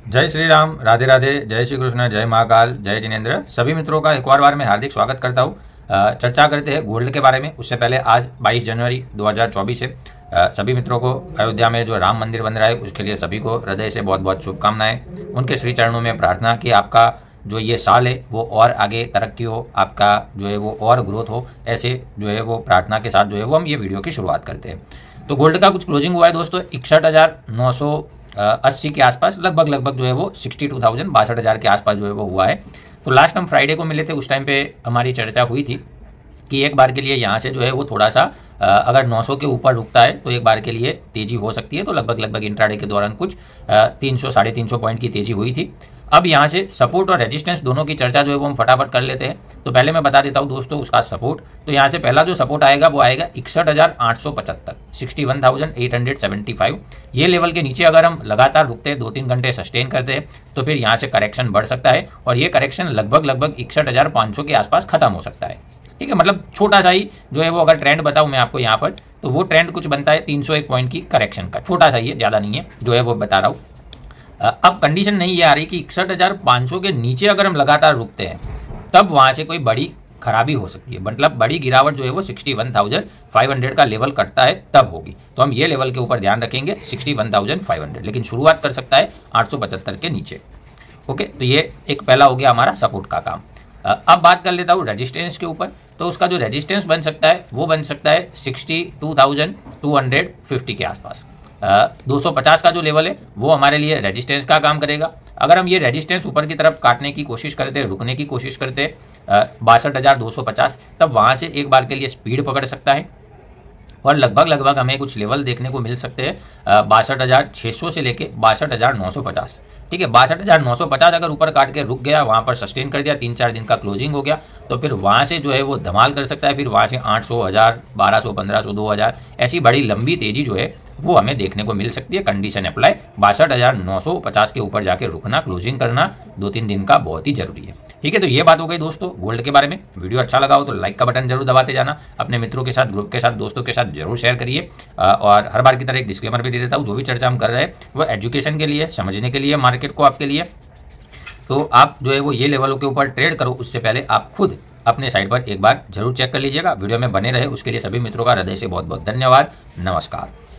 जय श्री राम, राधे राधे, जय श्री कृष्ण, जय महाकाल, जय जिनेन्द्र। सभी मित्रों का एक और बार मैं हार्दिक स्वागत करता हूँ। चर्चा करते हैं गोल्ड के बारे में। उससे पहले आज 22 जनवरी 2024 है। सभी मित्रों को अयोध्या में जो राम मंदिर बन रहा है उसके लिए सभी को हृदय से बहुत बहुत शुभकामनाएं। उनके श्री चरणों में प्रार्थना कि आपका जो ये साल है वो और आगे तरक्की हो, आपका जो है वो और ग्रोथ हो। ऐसे जो है वो प्रार्थना के साथ जो है वो हम ये वीडियो की शुरुआत करते हैं। तो गोल्ड का कुछ क्लोजिंग हुआ है दोस्तों 61,980 के आसपास, लगभग जो है वो 62,000 62,000 के आसपास जो है वो हुआ है। तो लास्ट हम फ्राइडे को मिले थे, उस टाइम पे हमारी चर्चा हुई थी कि एक बार के लिए यहाँ से जो है वो थोड़ा सा अगर 900 के ऊपर रुकता है तो एक बार के लिए तेजी हो सकती है। तो लगभग इंट्राडे के दौरान कुछ 300 साढ़े 300 पॉइंट की तेजी हुई थी। अब यहाँ से सपोर्ट और रेजिस्टेंस दोनों की चर्चा जो है वो हम फटाफट कर लेते हैं। तो पहले मैं बता देता हूँ दोस्तों उसका सपोर्ट। तो यहाँ से पहला जो सपोर्ट आएगा वो आएगा 61,875 61,875। ये लेवल के नीचे अगर हम लगातार रुकते हैं, 2-3 घंटे सस्टेन करते हैं तो फिर यहाँ से करेक्शन बढ़ सकता है और ये करेक्शन लगभग 61,500 के आसपास खत्म हो सकता है। ठीक है, मतलब छोटा सा ही जो है वो अगर ट्रेंड बताऊं मैं आपको यहाँ पर, तो वो ट्रेंड कुछ बनता है 301 पॉइंट की करेक्शन का। छोटा सा ही है, ज़्यादा नहीं है जो है वो बता रहा हूँ। अब कंडीशन नहीं ये आ रही कि 61,500 के नीचे अगर हम लगातार रुकते हैं तब वहाँ से कोई बड़ी खराबी हो सकती है, मतलब बड़ी गिरावट जो है वो 61,500 का लेवल कटता है तब होगी। तो हम ये लेवल के ऊपर ध्यान रखेंगे 61,500, लेकिन शुरुआत कर सकता है 875 के नीचे। ओके, तो ये एक पहला हो गया हमारा सपोर्ट का काम। अब बात कर लेता हूँ रेजिस्टेंस के ऊपर। तो उसका जो रेजिस्टेंस बन सकता है वो बन सकता है 62,250 के आसपास। 250 का जो लेवल है वो हमारे लिए रेजिस्टेंस का काम करेगा। अगर हम ये रेजिस्टेंस ऊपर की तरफ काटने की कोशिश करते हैं, रुकने की कोशिश करते हैं 62,250, तब वहाँ से एक बार के लिए स्पीड पकड़ सकता है और लगभग हमें कुछ लेवल देखने को मिल सकते हैं 62,600 से लेके 62,950। ठीक है, 62,950 अगर ऊपर काट के रुक गया, वहाँ पर सस्टेन कर दिया, 3-4 दिन का क्लोजिंग हो गया, तो फिर वहाँ से जो है वो धमाल कर सकता है। फिर वहाँ से 800, 1000, 1200, 1500, 2000 ऐसी बड़ी लंबी तेजी जो है वो हमें देखने को मिल सकती है। कंडीशन अप्लाई 62,950 के ऊपर जाके रुकना, क्लोजिंग करना 2-3 दिन का बहुत ही जरूरी है। ठीक है, तो ये बात हो गई दोस्तों गोल्ड के बारे में। वीडियो अच्छा लगा हो तो लाइक का बटन जरूर दबाते जाना, अपने मित्रों के साथ, ग्रुप के साथ, दोस्तों के साथ जरूर शेयर करिए। और हर बार की तरह एक डिस्क्लेमर भी दे देता हूँ, जो भी चर्चा हम कर रहे हैं वो एजुकेशन के लिए, समझने के लिए, मार्केट को आपके लिए। तो आप जो है वो ये लेवलों के ऊपर ट्रेड करो उससे पहले आप खुद अपने साइड पर एक बार जरूर चेक कर लीजिएगा। वीडियो में बने रहे उसके लिए सभी मित्रों का हृदय से बहुत बहुत धन्यवाद। नमस्कार।